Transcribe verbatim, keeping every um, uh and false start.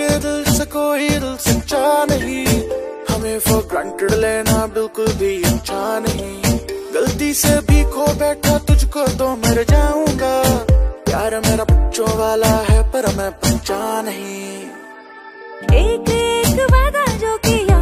के दिल से कोई दिल सच्चा नहीं, हमें फॉर ग्रांटेड लेना बिल्कुल भी अच्छा नहीं। गलती से भी खो बैठा तुझको तो मर जाऊंगा, प्यार मेरा बच्चों वाला है पर मैं बच्चा नहीं। एक एक वादा जो किया